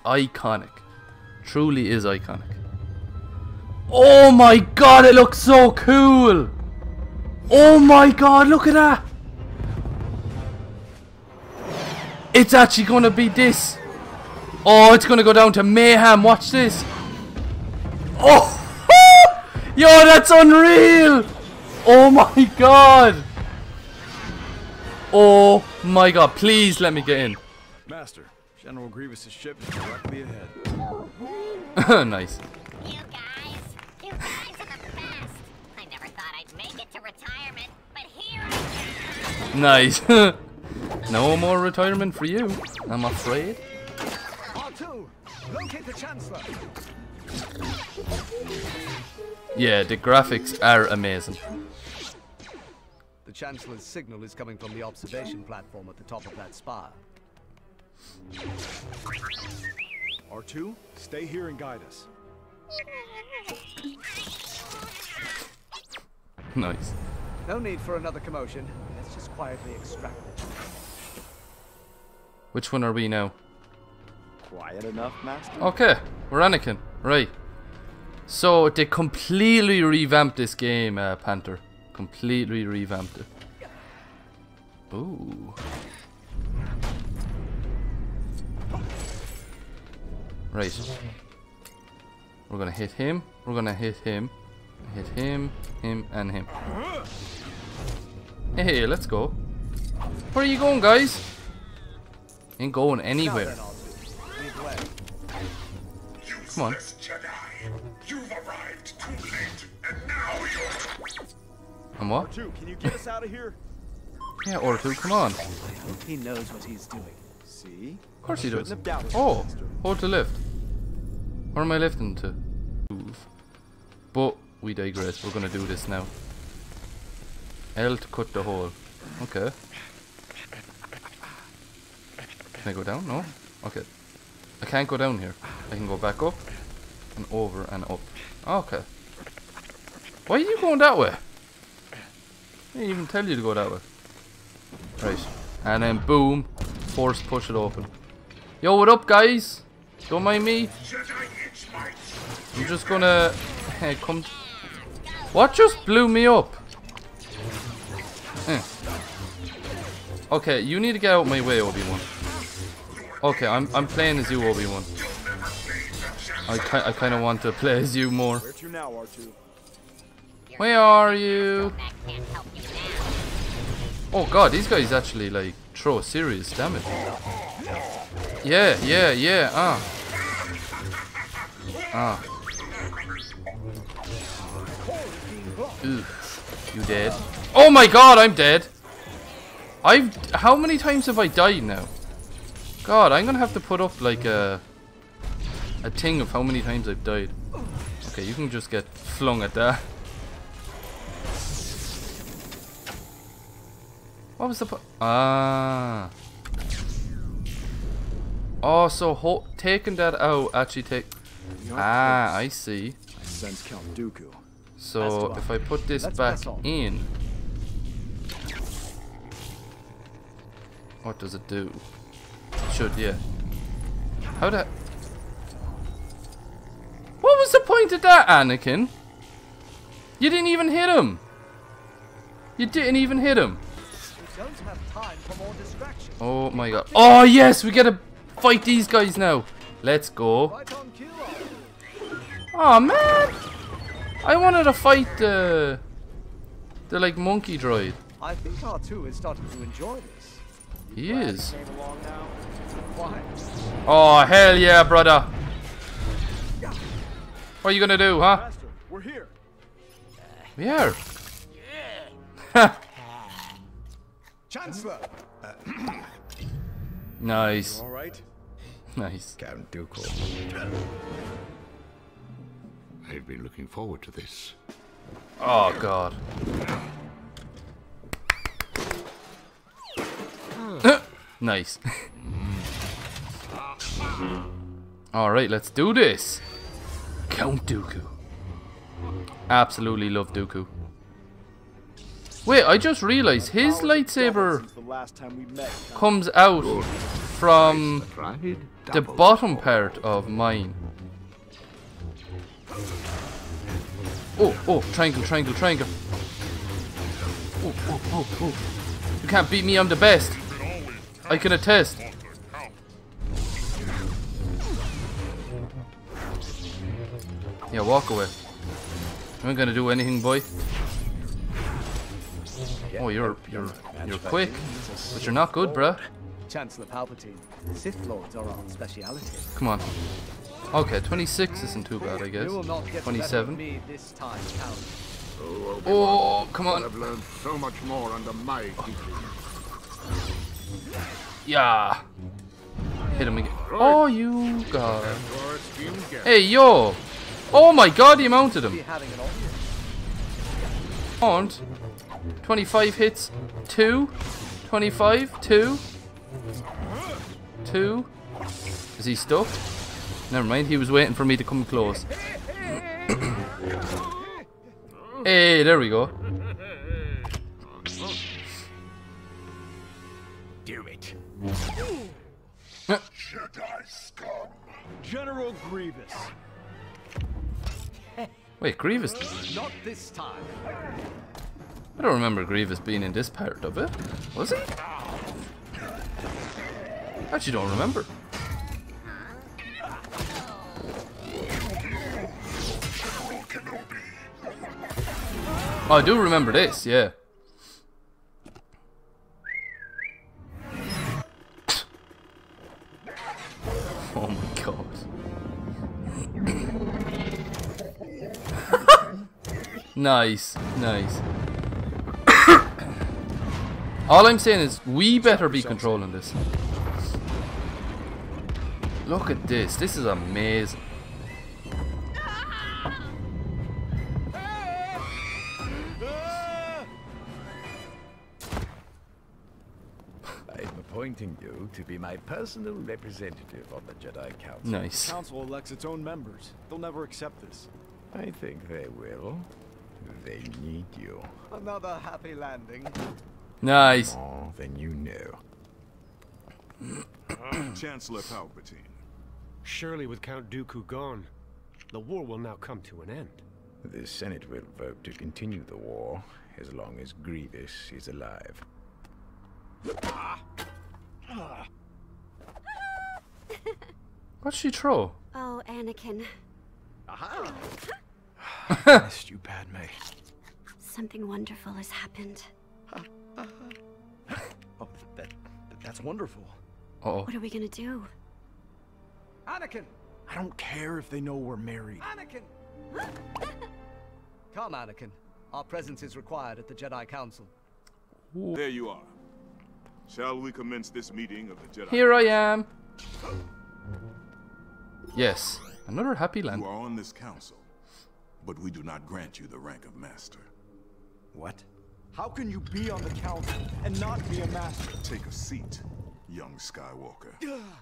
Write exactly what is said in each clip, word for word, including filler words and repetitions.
iconic. Truly is iconic. Oh my god, it looks so cool! Oh my god, look at that! It's actually gonna be this. Oh, it's gonna go down to mayhem. Watch this. Oh! Yo, that's unreal! Oh my god! Oh my god, please let me get in. Master, General Grievous's ship is directly ahead. Nice. You guys, you guys are the best. I never thought I'd make it to retirement, but here I am. Nice. No more retirement for you, I'm afraid. R two, locate the Chancellor. Yeah, the graphics are amazing. The Chancellor's signal is coming from the observation platform at the top of that spire. R two, stay here and guide us. Nice. No need for another commotion. Let's just quietly extract it. Which one are we now? Quiet enough, Master? Okay, we're Anakin. Right. So they completely revamped this game, uh, Panther. Completely revamped it. Ooh. Right. We're gonna hit him. We're gonna hit him. Hit him, him, and him. Hey, let's go. Where are you going, guys? Ain't going anywhere. Come on. Jedi, you've arrived too late, and now you're... And what? R two, can you get us out of here? Yeah, R two, come on. He knows what he's doing. See? Of course he does. Shouldn't have doubted you, Oh, Master. hold to lift. Where am I lifting to? Move. But we digress. We're gonna do this now. L to cut the hole. Okay. Can I go down? No? Okay. I can't go down here. I can go back up and over and up. Okay. Why are you going that way? I didn't even tell you to go that way. Right. And then boom. Force push it open. Yo, what up, guys? Don't mind me. I'm just gonna hey, come. What just blew me up? Eh. Okay, you need to get out my way, Obi-Wan. Okay, I'm I'm playing as you, Obi-Wan. I ki I kind of want to play as you more. Where to now, R two? Where are you? Oh god, these guys actually like throw serious damage. Yeah, yeah, yeah. Ah. Ah. Ooh. You dead? Oh my god, I'm dead. I've. How many times have I died now? God, I'm gonna have to put up like a a thing of how many times I've died. Okay, you can just get flung at that. What was the po- Ah. Oh, so ho taking that out actually take. Ah, I see. I sense Count Dooku. So if I put this Let's back press on. in, what does it do? It should, yeah. How the? What was the point of that, Anakin? You didn't even hit him. You didn't even hit him. We don't have time for more distractions. Oh my god. Oh yes, we gotta fight these guys now. Let's go. Right on cue. Oh man, I wanted to fight the the like monkey droid. I think R two is starting to enjoy this. He is. Came along now. Why? Oh hell yeah, brother. What are you gonna do, huh? Master, we're here. We are. Chancellor! Nice, All right? nice. Count Dooku. I've been looking forward to this. Oh god. Nice. Alright, let's do this. Count Dooku. Absolutely love Dooku. Wait, I just realized his lightsaber Since the last time we met, Count. comes out from Tried the double. bottom part of mine. Oh, oh, triangle, triangle, triangle. Oh, oh, oh, oh. You can't beat me, I'm the best. I can attest. Yeah, walk away. I ain't gonna do anything, boy. Oh, you're you're you're quick, but you're not good, bruh. Chancellor Palpatine, Sith Lords are our speciality. Come on. Okay, twenty-six isn't too bad, I guess. You will not get the better of twenty-seven. me this time, Count. Oh, Obi-Wan, Oh, come on. I've learned so much more under my teaching. Yeah. Hit him again. Oh, you god. Or it's Team Geth. Hey, yo. Oh my god, he mounted Be him. having an audience. And twenty-five hits. Two. twenty-five. Two. Two. Is he stuck? Never mind, he was waiting for me to come close. Hey, there we go. Do it. Jedi scum. General Grievous. Wait, Grievous? Not this time. I don't remember Grievous being in this part of it. Was he? Actually don't remember. Oh, I do remember this, yeah. Oh my god. Nice, nice. All I'm saying is we better be controlling this. Look at this. This is amazing. I'm appointing you to be my personal representative on the Jedi Council. Nice. Council elects its own members. They'll never accept this. I think they will. They need you. Another happy landing. Nice. More than you know. Chancellor Palpatine. Surely with Count Dooku gone, the war will now come to an end. The Senate will vote to continue the war as long as Grievous is alive. What'd she throw? Oh, Anakin. Missed you, Padme. Something wonderful has happened. Oh, that, that's wonderful. Uh-oh. What are we gonna do? Anakin! I don't care if they know we're married. Anakin! Come, Anakin. Our presence is required at the Jedi Council. There you are. Shall we commence this meeting of the Jedi? Here I am. Yes. Another happy You land. are on this council, but we do not grant you the rank of master. What? How can you be on the council and not be a master? Take a seat, young Skywalker.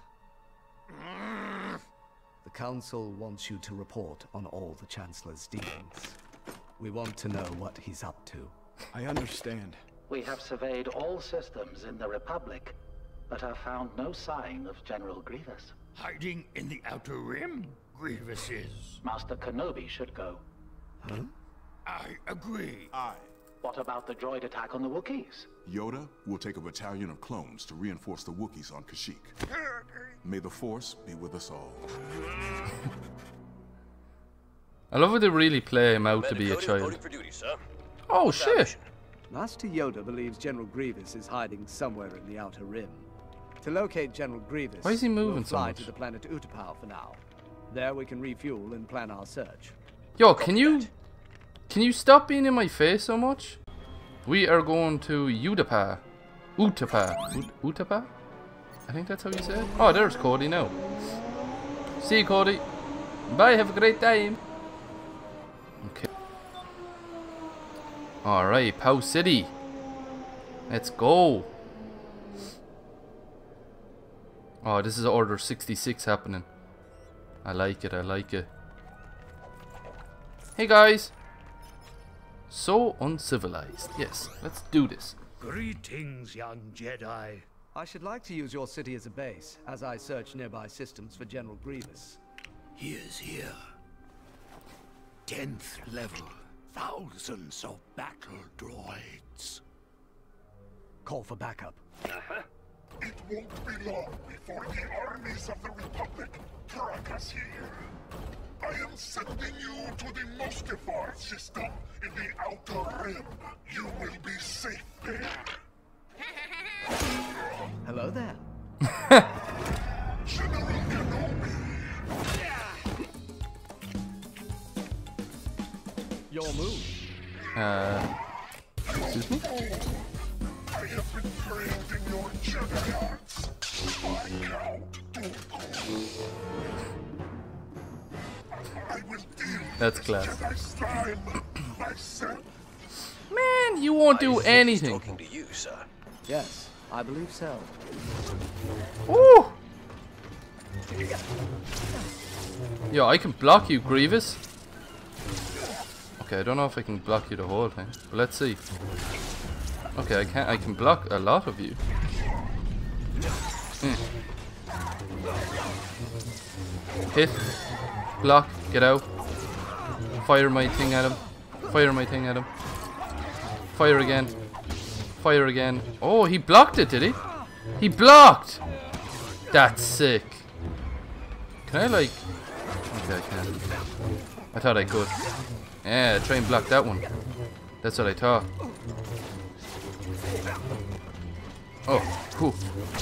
The Council wants you to report on all the Chancellor's dealings. We want to know what he's up to. I understand. We have surveyed all systems in the Republic, but have found no sign of General Grievous. Hiding in the Outer Rim, Grievous is. Master Kenobi should go. Huh? I agree. Aye. What about the droid attack on the Wookiees? Yoda will take a battalion of clones to reinforce the Wookiees on Kashyyyk. May the Force be with us all. I love how they really play him out to be a child. Oh shit! Master Yoda believes General Grievous is hiding somewhere in the Outer Rim. To locate General Grievous, Why is he moving we'll so fly much? to the planet Utapau for now. There we can refuel and plan our search. Yo, can you can you stop being in my face so much? We are going to Utapau. Utapau. Ut- Utapau? I think that's how you say it. Oh, there's Cody now. See you, Cody. Bye, have a great time. Okay. Alright, Pow City. Let's go. Oh, this is Order sixty-six happening. I like it, I like it. Hey guys. So uncivilized. Yes, let's do this. Greetings, young Jedi. I should like to use your city as a base, as I search nearby systems for General Grievous. He is here. Tenth level. Thousands of battle droids. Call for backup. It won't be long before the armies of the Republic track us here. I am sending you to the Mustafar system in the Outer Rim. You will be safe there. Hello there. General Kenobi. Your move. Uh, excuse me? I have been trained in your Jedi arts by Count Dooku. I will deal That's with class. Jedi slime myself. Man, you won't do anything. Talking to you, sir. Yes, I believe so. Ooh! Yo, I can block you, Grievous. Okay, I don't know if I can block you the whole thing, but let's see. Okay, I can I can block a lot of you. Mm. Hit, block, get out. Fire my thing at him. Fire my thing at him. Fire again. Fire again. Oh, he blocked it, did he? He blocked! That's sick. Can I like... Okay, I can't. I thought I could. Yeah, try and block that one. That's what I thought. Oh, cool.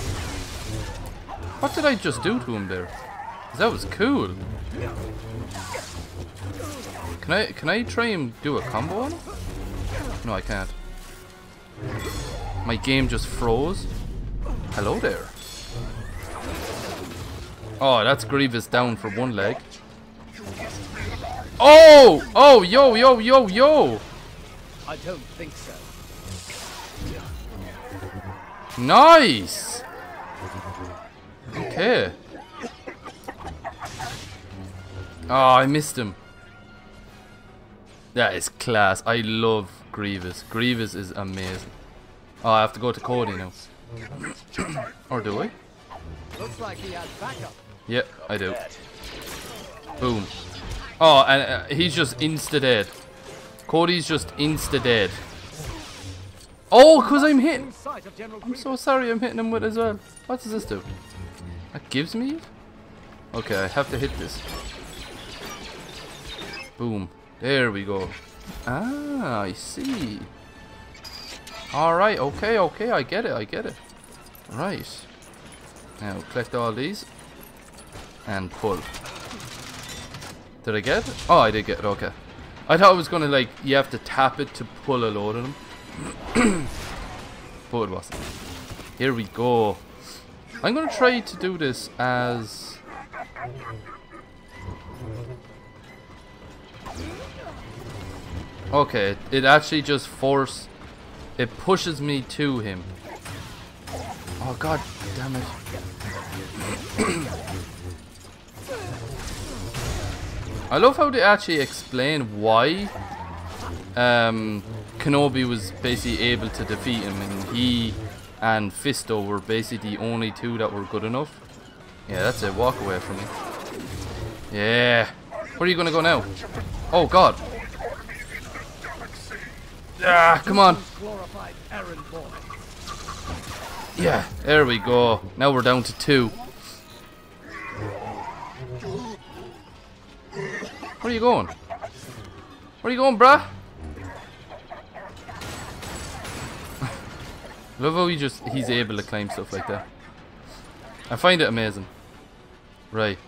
What did I just do to him there? 'Cause that was cool. Can I can I try and do a combo on him? No, I can't. My game just froze. Hello there. Oh, that's Grievous down for one leg. Oh! Oh, yo, yo, yo, yo! I don't think so. Nice! Okay. Oh, I missed him. That is class. I love Grievous. Grievous is amazing. Oh, I have to go to Cody now. Or do I? Looks like he has backup. Yep, I do. Boom. Oh, and uh, he's just insta-dead. Cody's just insta-dead. Oh, because I'm hitting. I'm so sorry I'm hitting him with it as well. What does this do? That gives me it? Okay, I have to hit this. Boom. There we go. Ah, I see. Alright, okay, okay, I get it, I get it. Right. Now, collect all these. And pull. Did I get it? Oh, I did get it, okay. I thought it was gonna, like, you have to tap it to pull a load of them. But it wasn't. Here we go. I'm gonna try to do this as... Okay, it actually just force... It pushes me to him. Oh god damn it. I love how they actually explain why um, Kenobi was basically able to defeat him, and he and Fisto were basically the only two that were good enough. Yeah, that's it. Walk away from me. Yeah. Where are you gonna go now? Oh god. Ah, come on. Yeah, there we go. Now we're down to two. Where are you going? Where are you going, bruh? Love how he just he's able to climb stuff like that. I find it amazing. Right.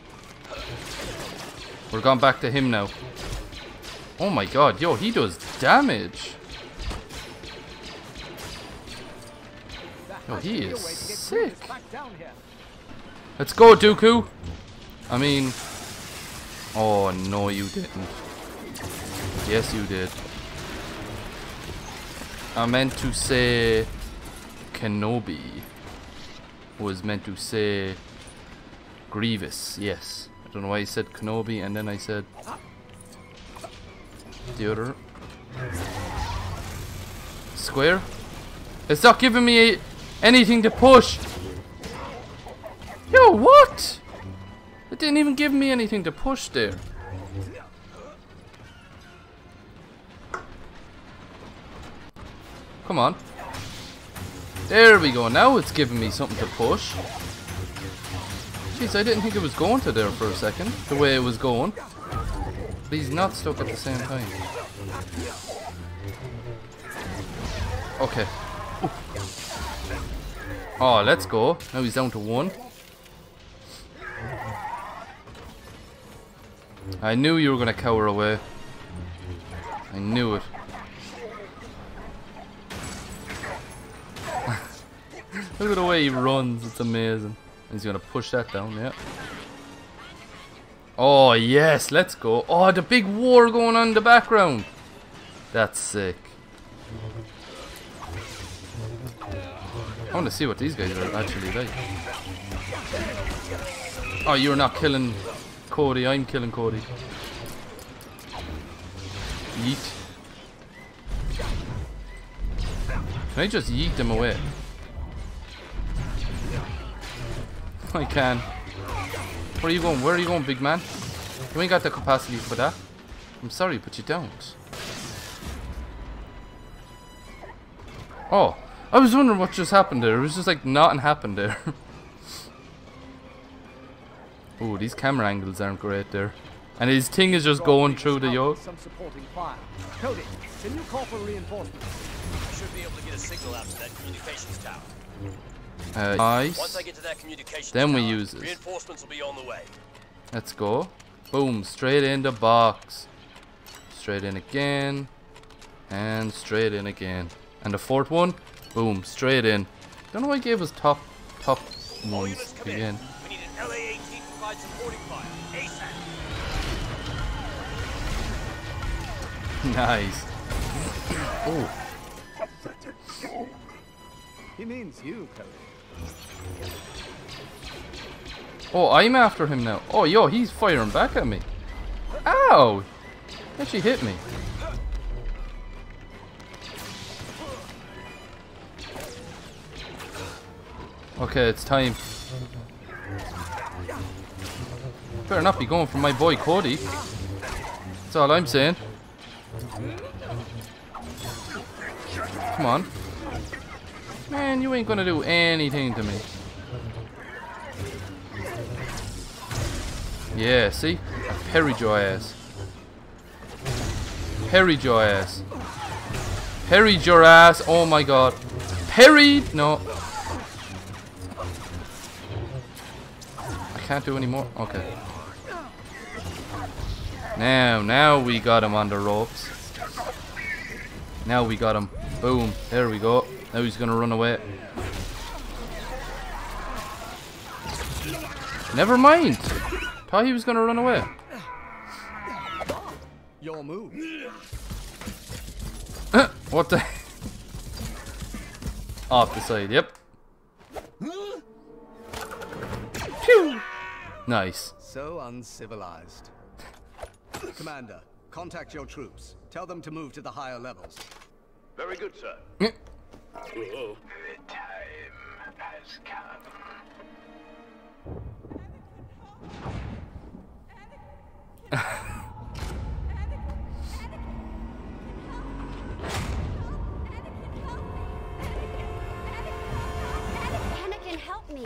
We're going back to him now. Oh my god, yo, he does damage. Yo, he is sick. Let's go, Dooku. I mean... Oh, no, you didn't. Yes, you did. I meant to say... Kenobi. Was meant to say... Grievous, yes. I don't know why I said Kenobi and then I said... The other... Square? It's not giving me anything to push! Yo, what? It didn't even give me anything to push there. Come on. There we go. Now it's giving me something to push. Jeez, I didn't think it was going to there for a second. The way it was going. But he's not stuck at the same time. Okay. Ooh. Oh, let's go. Now he's down to one. I knew you were going to cower away. I knew it. Look at the way he runs. It's amazing. He's going to push that down, yeah. Oh, yes. Let's go. Oh, the big war going on in the background. That's sick. I want to see what these guys are actually like. Oh, you're not killing Cody. I'm killing Cody. Yeet. Can I just yeet them away? I can. Where are you going? Where are you going, big man? You ain't got the capacity for that. I'm sorry, but you don't. Oh, I was wondering what just happened there. It was just like nothing happened there. Oh, these camera angles aren't great there. And his thing is just going through the yoke. Some supporting fire. Cody, can you call for reinforcements? I should be able to get a signal out to that communications tower. Uh, nice. Once I get to that communications then we tower, use this. Reinforcements will be on the way. Let's go. Boom, straight in the box. Straight in again. And straight in again. And the fourth one, boom, straight in. Don't know why I gave us top, top ones again. We need an L A eighteen to provide supporting fire. ASAP. Nice. Oh. He means you, Cody. Oh, I'm after him now. Oh, yo, he's firing back at me. Ow! He actually hit me. Okay, it's time. Better not be going for my boy Cody. That's all I'm saying. Come on. Man, you ain't gonna do anything to me. Yeah, see? I parried your ass. Parried your ass. Parried your ass. Oh my god. Parried! No. I can't do any more. Okay. Now, now we got him on the ropes. Now we got him. Boom. There we go. Now he's gonna run away. Never mind. Thought he was gonna run away. Your move. What the? Off the side. Yep. Phew. Nice. So uncivilized. Commander, contact your troops. Tell them to move to the higher levels. Very good, sir. The time has come. Anakin, help me.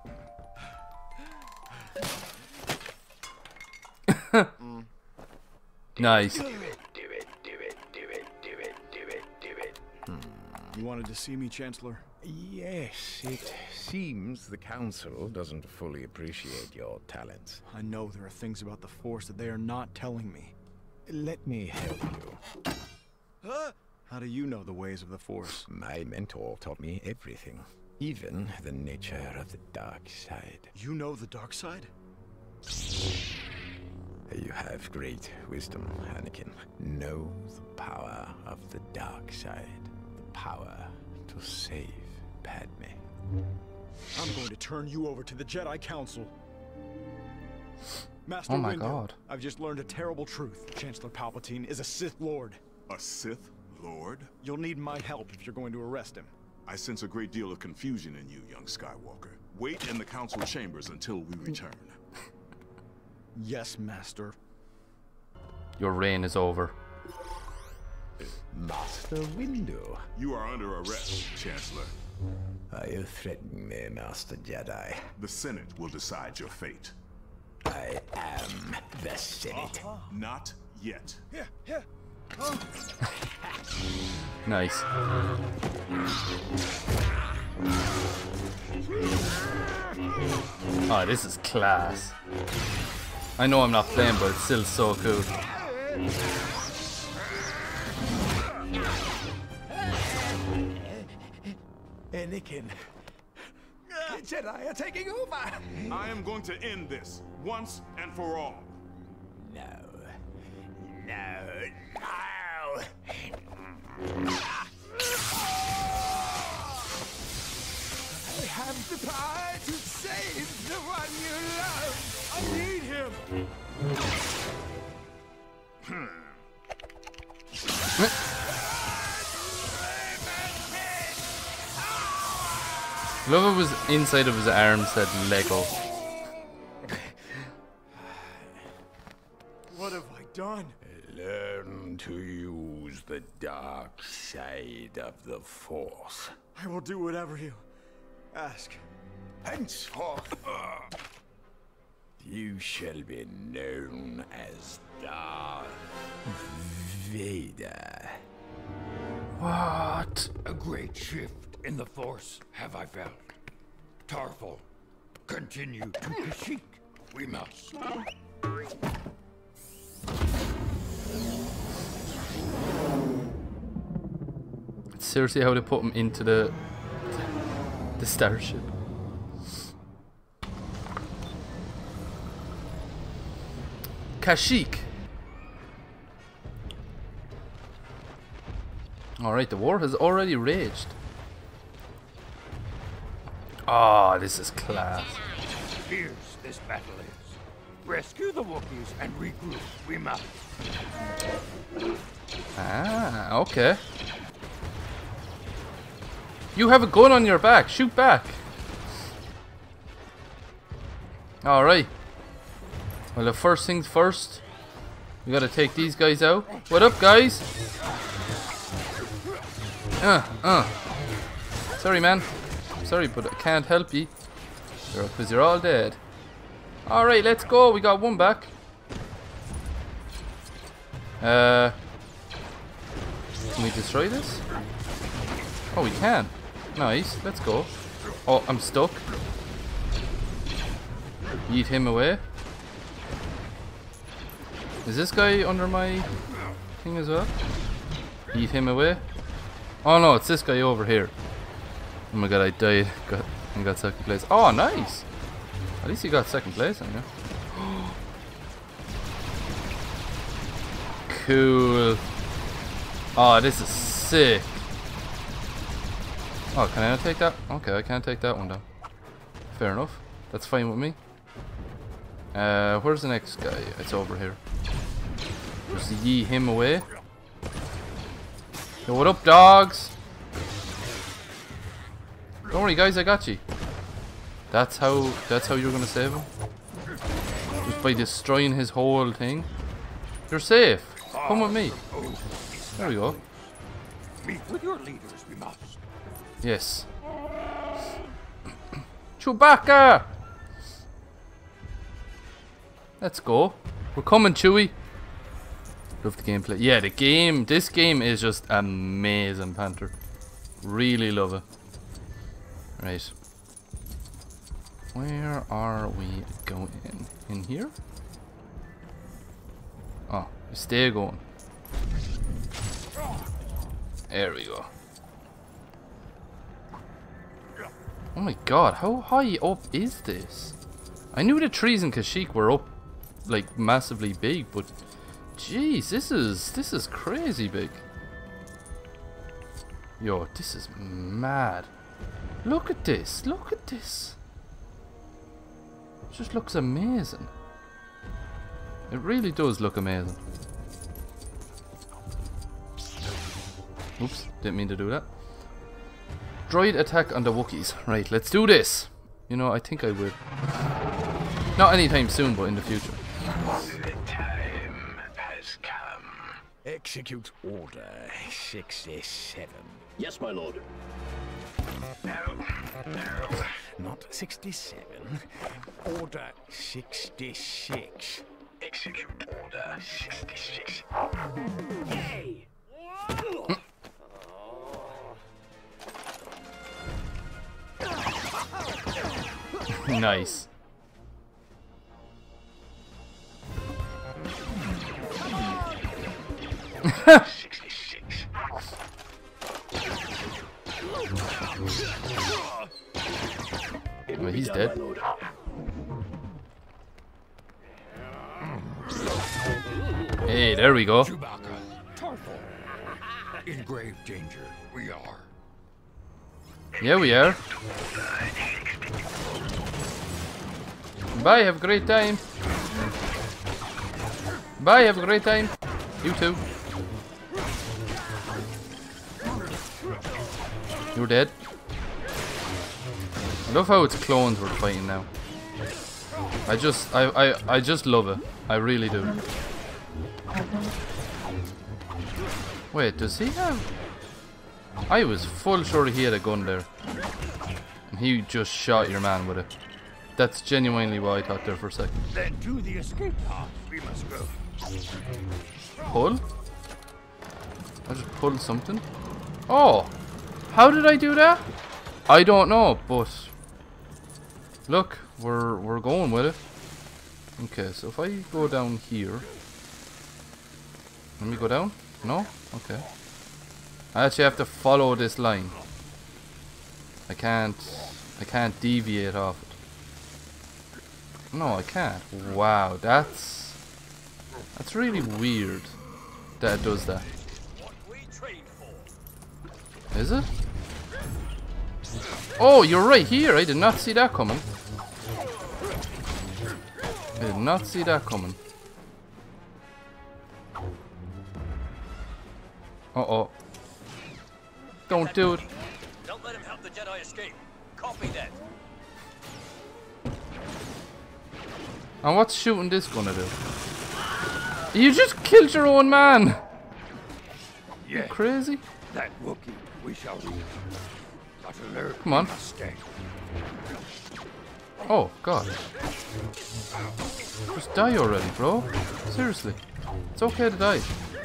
Nice. Do it, do it, do it, do it, do it, do it, do it. You wanted to see me, Chancellor? Yes, it seems the Council doesn't fully appreciate your talents. I know there are things about the Force that they are not telling me. Let me help you. Huh? How do you know the ways of the Force? My mentor taught me everything, even the nature of the dark side. You know the dark side? You have great wisdom, Anakin. Know the power of the dark side. The power to save Padme. I'm going to turn you over to the Jedi Council. Master Oh my Windu, god. I've just learned a terrible truth. Chancellor Palpatine is a Sith Lord. A Sith Lord? You'll need my help if you're going to arrest him. I sense a great deal of confusion in you, young Skywalker. Wait in the council chambers until we return. Yes, Master. Your reign is over. Master Windu. You are under arrest, Chancellor. Are you threatening me, Master Jedi? The Senate will decide your fate. I am the Senate. Uh-huh. Not yet. Here, here. Nice. Oh, this is class. I know I'm not playing, but it's still so cool. Anakin. The Jedi are taking over. I am going to end this once and for all. No. No. No. I have the power to save the one you love. I need him. Love it was inside of his arm said Lego. What have I done? Learn to use the dark side of the Force. I will do whatever you ask. Henceforth, you shall be known as Darth Vader. What? A great shift in the Force have I felt. Tarful, continue to Kashyyyk. We must. Seriously, how they put him into the the starship. Kashyyyk. Alright, the war has already raged. Ah, oh, this is class. Fierce this battle is. Rescue the Wookiees and regroup. We must. Ah, okay. You have a gun on your back. Shoot back. Alright. Well, the first things first. We gotta take these guys out. What up, guys? Uh, uh. Sorry, man. Sorry, but I can't help you. Because you're all dead. Alright, let's go. We got one back. Uh, can we destroy this? Oh, we can. Nice. Let's go. Oh, I'm stuck. Yeet him away. Is this guy under my thing as well? Yeet him away. Oh no, it's this guy over here. Oh my god, I died. Got and got second place. Oh, nice. At least you got second place, I know. Cool. Oh, this is sick. Oh, can I not take that? Okay, I can't take that one down. Fair enough. That's fine with me. Uh, where's the next guy? It's over here. Just yee him away. Yo, what up, dogs? Don't worry, guys, I got you. That's how. That's how you're gonna save him. Just by destroying his whole thing. You're safe. Come with me. There we go. Meet with your leaders, we must. Yes. Chewbacca! Let's go. We're coming, Chewie. Love the gameplay. Yeah, the game. This game is just amazing, Panther. Really love it. Right. Where are we going? In here? Oh, stay going. There we go. Oh my god, how high up is this? I knew the trees in Kashyyyk were up like massively big, but jeez, this is this is crazy big. Yo, this is mad. Look at this, look at this. It just looks amazing. It really does look amazing. Oops, didn't mean to do that. Droid attack on the Wookiees. Right, let's do this. You know, I think I will. Not anytime soon, but in the future. The time has come. Execute Order sixty-seven. Yes, my lord. No, no, not sixty-seven. Order sixty-six. Execute Order sixty-six. Hey! Nice. sixty-six. Well, he's dead. Hey, there we go. Chewbacca, Tarful. In grave danger, we are. Yeah, we are. Bye, have a great time. Bye, have a great time. You too. You're dead. I love how it's clones we're fighting now. I just, I, I, I just love it. I really do. Wait, does he have... I was full sure he had a gun there. And he just shot your man with it. That's genuinely what I thought there for a second. Then to the escape pod we must go. Pull? I just pulled something? Oh! How did I do that? I don't know, but... Look, we're, we're going with it. Okay, so if I go down here... Let me go down? No? Okay. I actually have to follow this line. I can't... I can't deviate off it. No, I can't. Wow, that's... That's really weird that it does that. Is it? Oh, you're right here. I did not see that coming. I did not see that coming. Uh-oh. Don't do it. Don't let him help the Jedi escape. Copy that. And what's shooting this gonna do? You just killed your own man! Yeah. You crazy? That Wookiee we shall reach. But alert. Come on. Stay. Oh, God. Just die already, bro. Seriously. It's okay to die.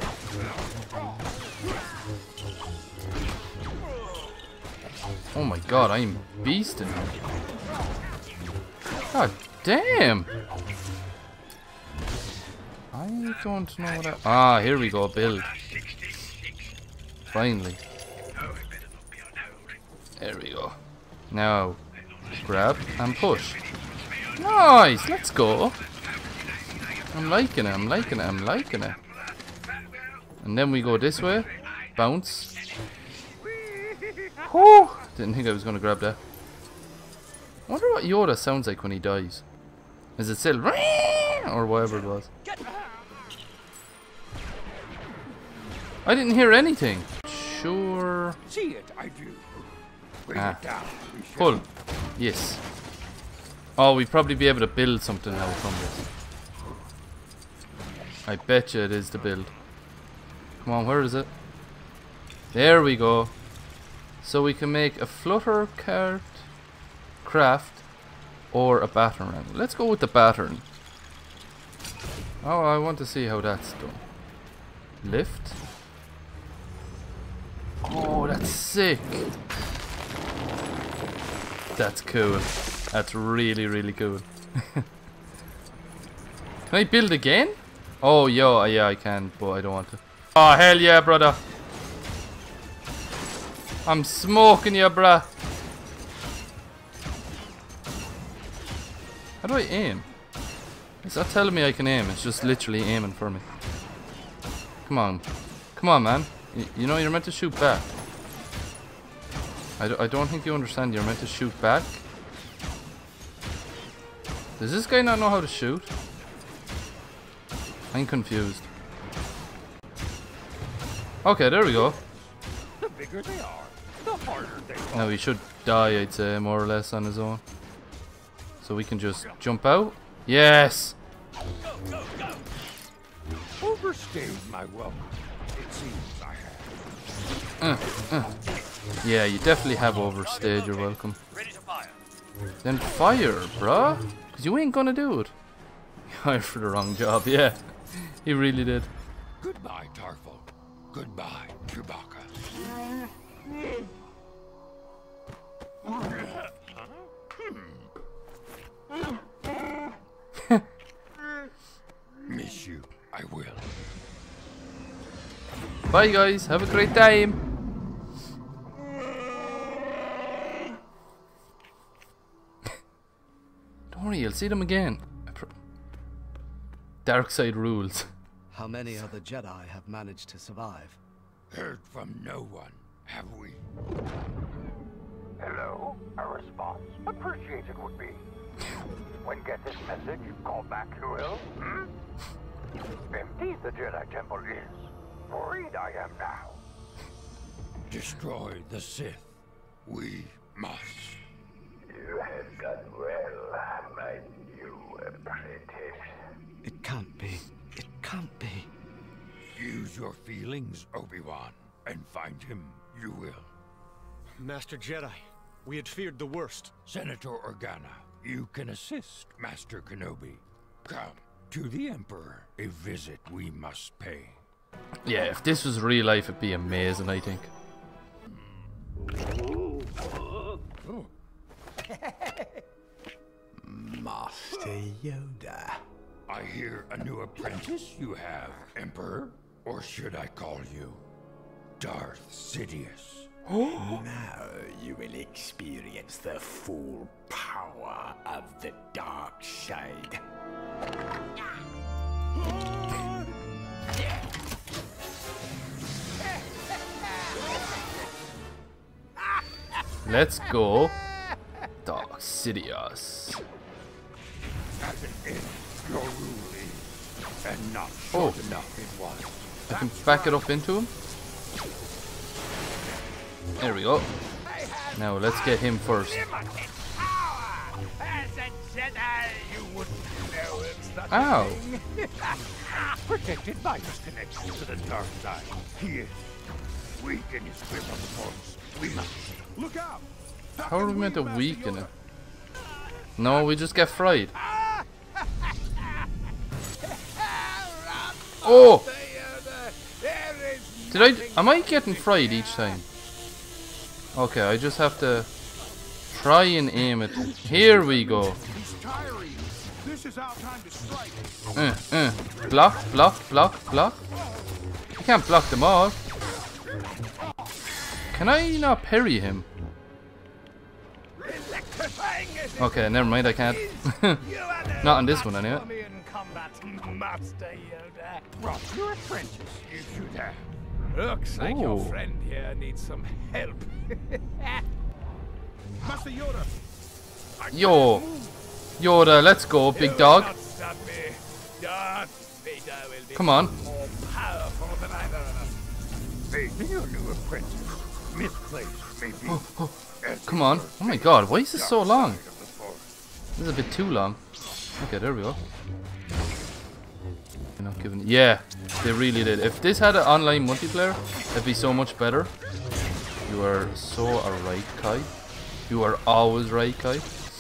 Oh my God, I'm beasting. God damn! I don't know what I... Ah, here we go, build. Finally. There we go. Now, grab and push. Nice, let's go. I'm liking it, I'm liking it, I'm liking it. And then we go this way. Bounce. Whew! Didn't think I was going to grab that. I wonder what Yoda sounds like when he dies. Is it still... Or whatever it was. I didn't hear anything. Sure. See it, I do. Bring Ah. it down. We shall. Pull. Yes. Oh, we'd probably be able to build something now from this. I bet you it is the build. Come on, where is it? There we go. So we can make a flutter cart, craft, or a battering. Let's go with the battering. Oh, I want to see how that's done. Lift. Oh, that's sick. That's cool. That's really, really cool. Can I build again? Oh, yo, yeah, I can, but I don't want to. Oh, hell yeah, brother. I'm smoking you, bruh. How do I aim? It's not telling me I can aim. It's just literally aiming for me. Come on. Come on, man. Y you know, you're meant to shoot back. I, d I don't think you understand. You're meant to shoot back. Does this guy not know how to shoot? I'm confused. Okay, there we go. The bigger they are, the harder they are. Now he should die, I'd say, more or less on his own. So we can just jump out. Yes! Overstayed my welcome. It seems I have. Uh, uh. Yeah, you definitely have overstayed your welcome. Ready to fire. Then fire, bruh. Because you ain't gonna do it. You hired for the wrong job, yeah. He really did. Goodbye, Tarful. Goodbye, Chewbacca. Miss you, I will. Bye guys, have a great time. Don't worry, you'll see them again. Dark side rules. How many other Jedi have managed to survive? Heard from no one, have we? Hello? A response? Appreciated would be. When get this message, call back you will. Hmm? Empty the Jedi Temple is. Worried I am now. Destroy the Sith. We must. You have done well, my new apprentice. It can't be. It can't be. Use your feelings, Obi-Wan, and find him you will. Master Jedi, we had feared the worst. Senator Organa, you can assist Master Kenobi. Come, to the Emperor, a visit we must pay. Yeah, if this was real life, it'd be amazing, I think. Master Yoda. I hear a new apprentice you have, Emperor. Or should I call you Darth Sidious? Now you will experience the full power of the dark side. Let's go, Darth Sidious. As an end, your rule is, and not Oh. short enough it was. I can back it up into him. There we go. Now let's get him first. Ow! Protected by his connection to the dark side. He is weak in his grip on the Force. We must look out. How are we meant to weaken it? No, we just get fried. Oh! Did I? Am I getting fried each time? Okay, I just have to try and aim it. Here we go. This is our time to strike. Uh, uh. Block, block, block, block. You can't block them all. Can I not parry him? Okay, never mind, I can't. Not on this one, anyway. Master Yoda. Brought your apprentice, you should have. Looks like Ooh. your friend here needs some help. Master Yoda. Yo, Yoda, let's go, big dog. Come on. More powerful than either of us. Facing your new apprentice, misplaced maybe. Oh, oh. Come on. Oh my god, why is this so long? This is a bit too long. Okay, there we go. You're not giving. Yeah, they really did. If this had an online multiplayer, it'd be so much better. You are so alright, Kai. You are always right, Kai.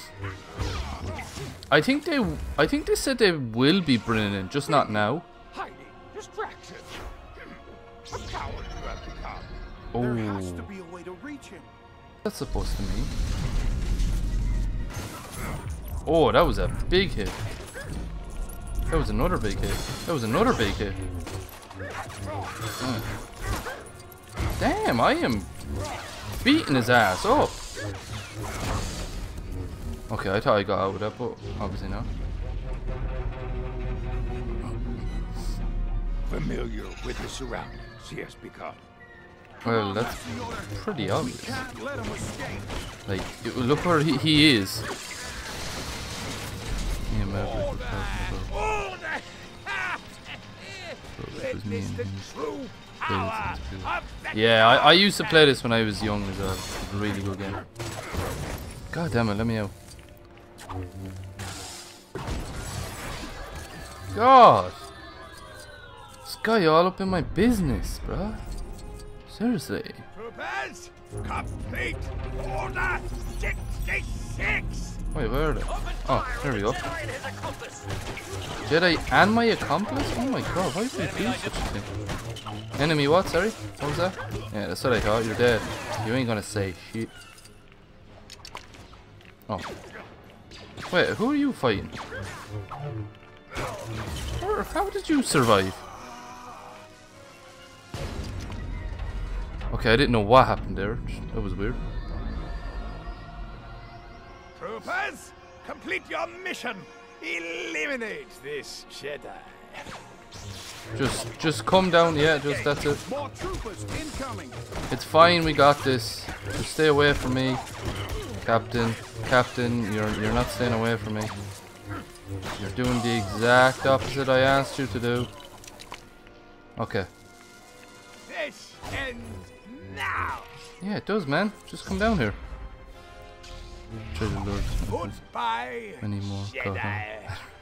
I think they. I think they said they will be bringing it in, just not now. Hiding, distraction. A coward you have become. Oh, There has to be a way to reach him. that's supposed to mean. Oh, that was a big hit. That was another big hit. That was another big hit. Mm. Damn, I am beating his ass up. Okay, I thought I got out with that, but obviously not. Familiar with the surroundings he has become. Well, that's pretty obvious. Can't let him escape. Like, you- look where he, he is. Me and Maverick were talking about. So it was me and him. Played this as two. Yeah, I, I used to play this when I was young as well. It's a really good game. God damn it, let me out. God. This guy all up in my business, bruh. Seriously. Troopers, complete order sixty-six. Wait, where are they? Oh, there we go. Jedi and my accomplice? Oh my god, why did they do such a thing? Enemy what, sorry? What was that? Yeah, that's what I thought, you're dead. You ain't gonna say shit. Oh. Wait, who are you fighting? Or how did you survive? Okay, I didn't know what happened there. That was weird. Troopers, complete your mission. Eliminate this Jedi. Just, just come down. Yeah, just that's it. More troopers incoming. It's fine. We got this. Just stay away from me, Captain. Captain, you're you're not staying away from me. You're doing the exact opposite I asked you to do. Okay. This ends now. Yeah, it does, man. Just come down here. Treasure Lord. Goodbye, Any more? Jedi.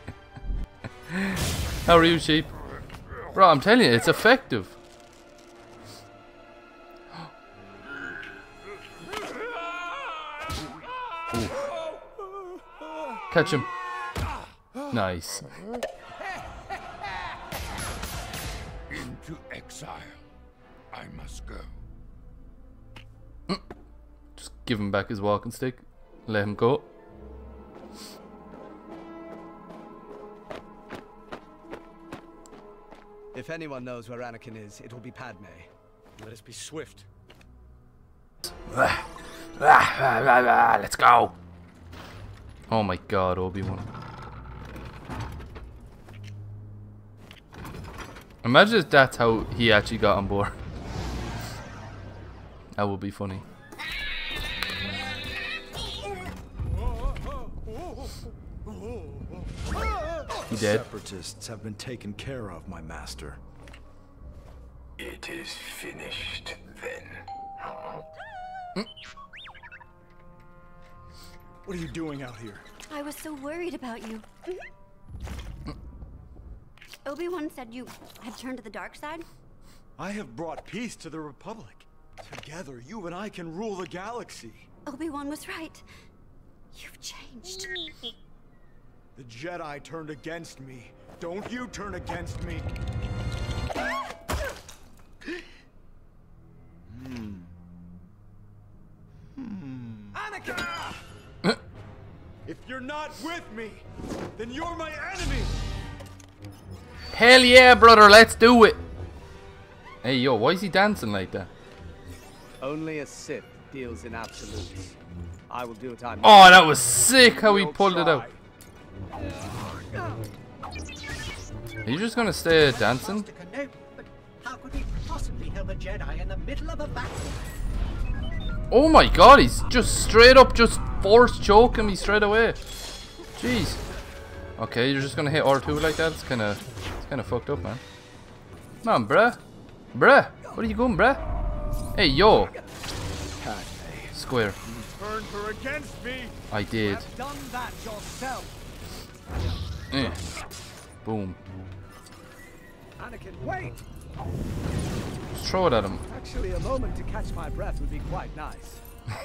How are you, sheep? Bro, I'm telling you, it's effective. Ooh. Catch him. Nice. Into exile. I must go. Just give him back his walking stick. Let him go. If anyone knows where Anakin is, it will be Padme. Let us be swift. Let's go. Oh my god, Obi-Wan. Imagine if that's how he actually got on board. That would be funny. He dead? Separatists have been taken care of, my master. It is finished then. What are you doing out here? I was so worried about you. Obi-Wan said you had turned to the dark side? I have brought peace to the Republic. Together, you and I can rule the galaxy. Obi-Wan was right. You've changed. The Jedi turned against me. Don't you turn against me. Hmm. Hmm. Anakin! If you're not with me, then you're my enemy! Hell yeah, brother, let's do it! Hey, yo, why is he dancing like that? Only a Sith deals in absolutes. I will do what I must. Oh, that was sick how he pulled it out. Are you just gonna stay dancing? How could he possibly help a Jedi in the middle of a battle? Oh my god, he's just straight up just force choking me straight away. Jeez. Okay, you're just gonna hit R two like that? It's kinda it's kinda fucked up, man. Come on, bruh. Bruh, where are you going, bruh? Hey, yo. Square. Turned her against me. I did. You have done that yourself. Eh. Boom. Anakin, wait! Just throw it at him. Actually, a moment to catch my breath would be quite nice.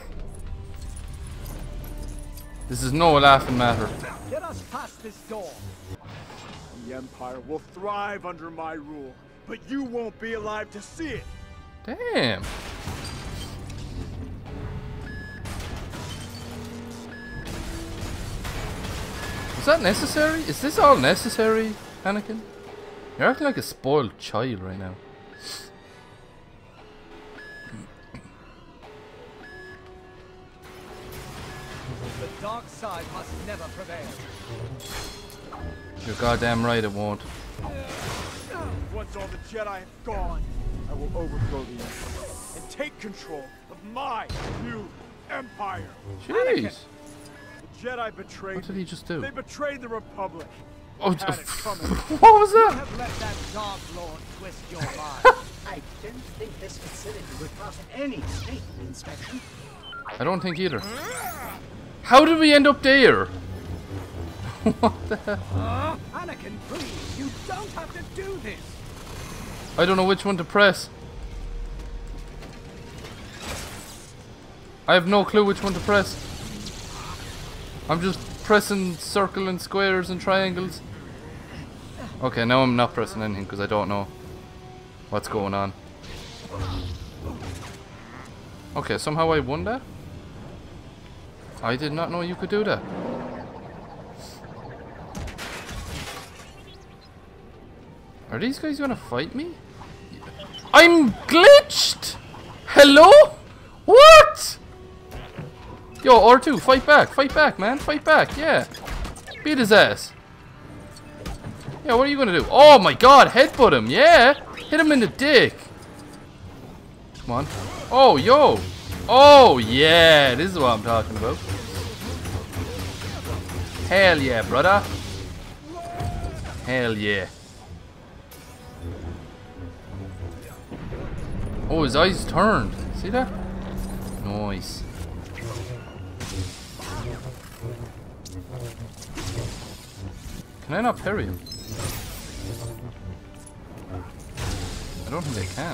This is no laughing matter. Get us past this door. The Empire will thrive under my rule, but you won't be alive to see it. Damn. Is that necessary? Is this all necessary, Anakin? You're acting like a spoiled child right now. The dark side must never prevail. You're goddamn right it won't. Once all the Jedi have gone, I will overthrow the Empire and take control of my new Empire. Jeez. The Jedi betrayed What did he just do? They betrayed the Republic. Oh, Had it coming. what was that? You have let that Dark Lord twist your mind. I didn't think this facility would pass any safety inspection. I don't think either. How did we end up there? What the hell? Uh, Anakin, please, you don't have to do this. I don't know which one to press. I have no clue which one to press. I'm just pressing circle and squares and triangles. Okay, now I'm not pressing anything because I don't know what's going on. Okay, somehow I won that? I did not know you could do that. Are these guys gonna fight me? I'm glitched! Hello? What? Yo, R two, fight back, fight back, man, fight back, yeah. Beat his ass. Yeah, what are you gonna do? Oh my god, headbutt him, yeah. Hit him in the dick. Come on. Oh, yo. Oh, yeah, this is what I'm talking about. Hell yeah, brother. Hell yeah. Oh, his eyes turned. See that? Nice. Can I not parry him? I don't think I can.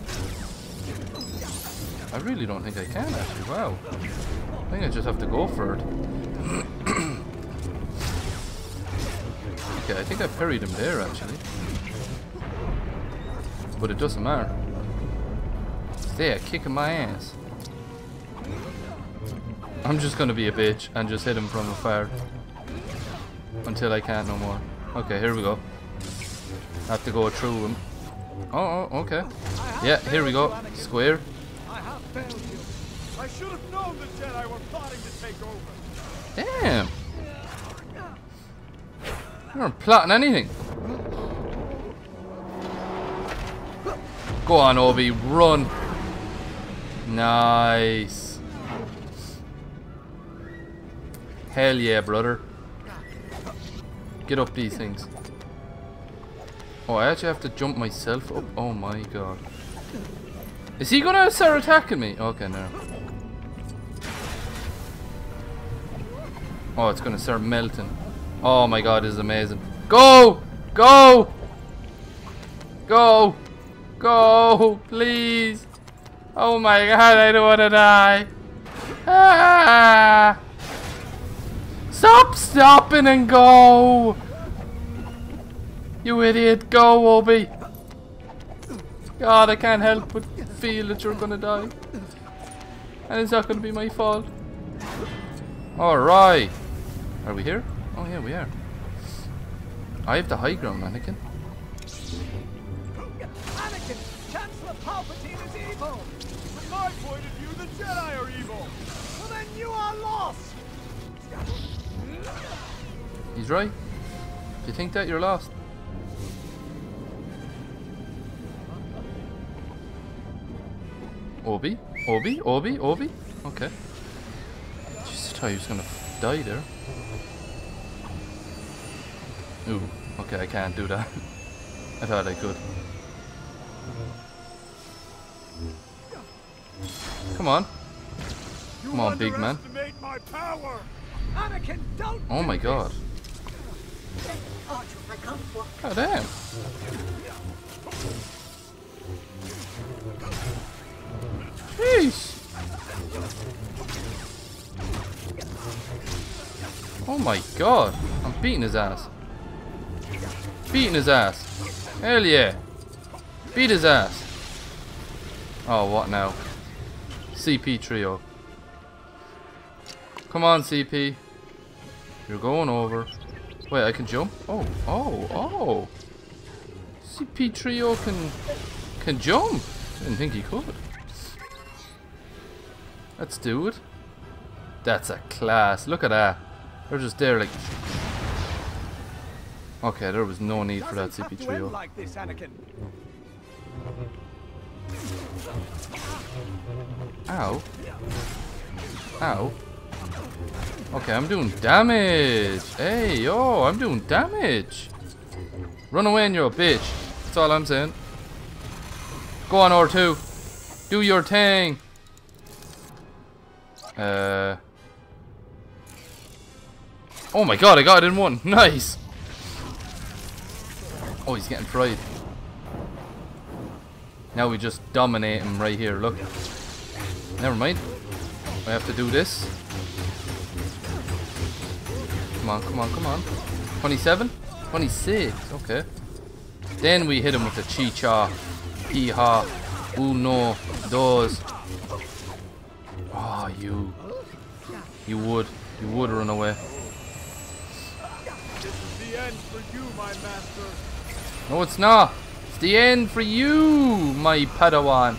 I really don't think I can actually. Wow. I think I just have to go for it. Okay, I think I parried him there actually. But it doesn't matter. There, kicking my ass. I'm just gonna be a bitch and just hit him from afar until I can't no more. Okay, here we go. Have to go through him. Oh, oh, okay. Yeah, here we go. Square. I have failed you. I should have known the Jedi were plotting to take over. Damn. You weren't plotting anything. Go on, Obi, run. Nice. Hell yeah, brother. Get up these things. Oh, I actually have to jump myself up. Oh my god. Is he gonna start attacking me? Okay, no. Oh, it's gonna start melting. Oh my god, this is amazing. Go! Go! Go! Go! Please! Oh my god, I don't wanna die. Ah! Stop stopping and go! You idiot, go, Obi! God, I can't help but feel that you're gonna die. And it's not gonna be my fault. Alright. Are we here? Oh yeah, we are. I have the high ground, Anakin. Anakin, Chancellor Palpatine is evil! From my point of view, the Jedi are evil! Well then you are lost! He's right. Do you think that you're lost? Obi? Obi? Obi? Obi? Okay. Just thought he was gonna die there. Ooh, okay, I can't do that. I thought I could. Come on. Come on, big man. My power. Anakin, don't Oh my god. God damn. Jeez. Oh my god. I'm beating his ass. Beating his ass. Hell yeah. Beat his ass. Oh, what now? C P trio. Come on, C P. You're going over. Wait, I can jump? Oh, oh, oh. C P trio can can jump. Didn't think he could. Let's do it. That's a class. Look at that. They're just there like. Okay, there was no need for that C P trio. Like this, Anakin. Ow. Ow. Okay, I'm doing damage. Hey, yo, I'm doing damage. Run away and you're a bitch. That's all I'm saying. Go on, R two. Do your thing. Uh. Oh my god, I got it in one. Nice. Oh, he's getting fried. Now we just dominate him right here. Look. Never mind. I have to do this. Come on, come on, come on. twenty-seven? twenty-six. Okay. Then we hit him with the Chicha. Piha. Uno. Dos. Oh, you. You would. You would run away. This is the end for you, my master. No, it's not. It's the end for you, my Padawan.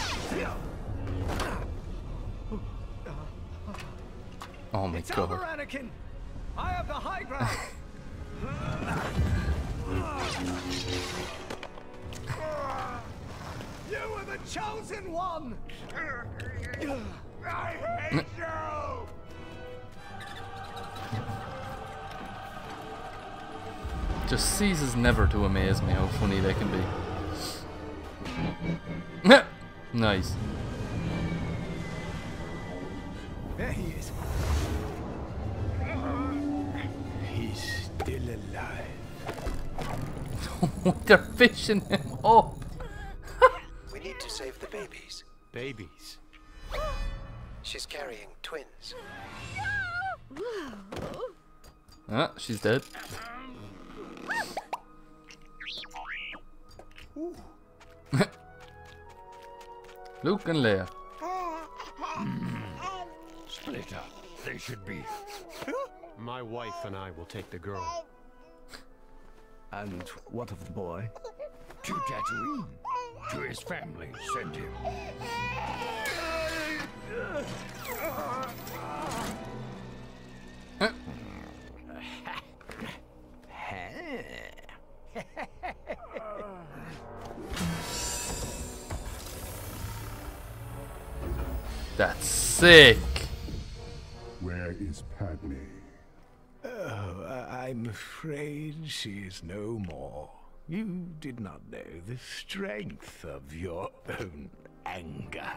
Oh my it's god. Over, Anakin. I have the high ground. You were the chosen one. I hate you. Just ceases never to amaze me how funny they can be. Nice. There he is. He's still alive. They're fishing him up. We need to save the babies. Babies? She's carrying twins. Ah, she's dead. Luke and Leia. Split up. They should be. My wife and I will take the girl. And what of the boy? To Tatooine. To his family. Send him. That's sick. Where is Padme? Oh, I- I'm afraid she is no more. You did not know the strength of your own anger.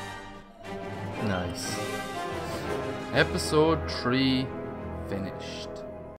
Nice. Episode three finished.